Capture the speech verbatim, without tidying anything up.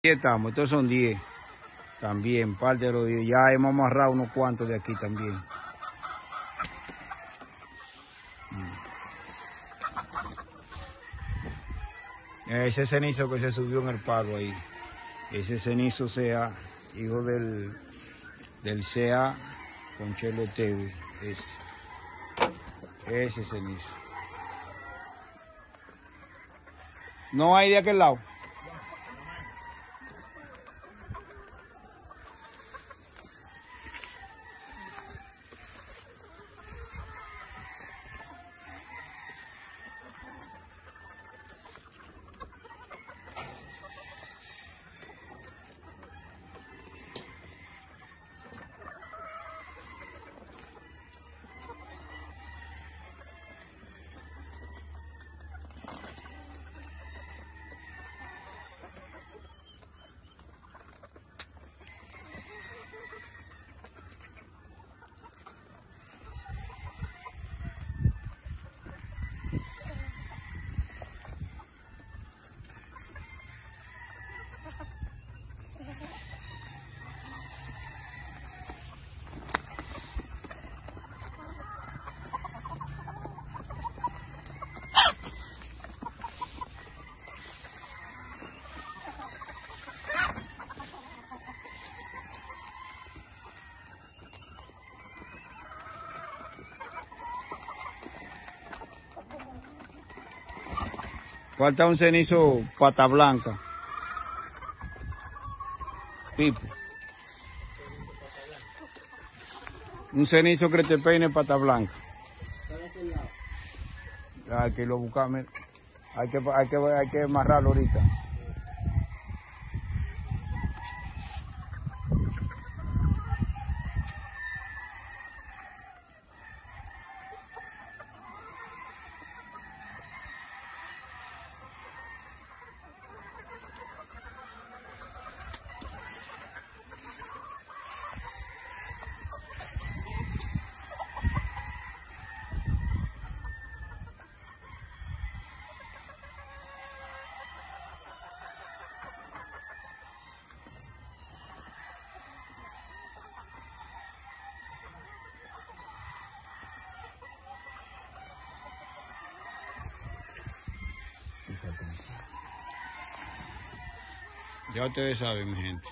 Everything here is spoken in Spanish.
Aquí estamos, estos son diez. También, parte de los diez. Ya hemos amarrado unos cuantos de aquí también. Ese cenizo que se subió en el palo ahí. Ese cenizo sea hijo del, del C A con Chelo Tevi. Ese. Ese cenizo. No hay de aquel lado. Falta un cenizo pata blanca. Pipo. Un cenizo que te peine pata blanca. Hay que lo buscamos. Hay que, hay que, hay que amarrarlo ahorita. Ya ustedes saben, mi gente.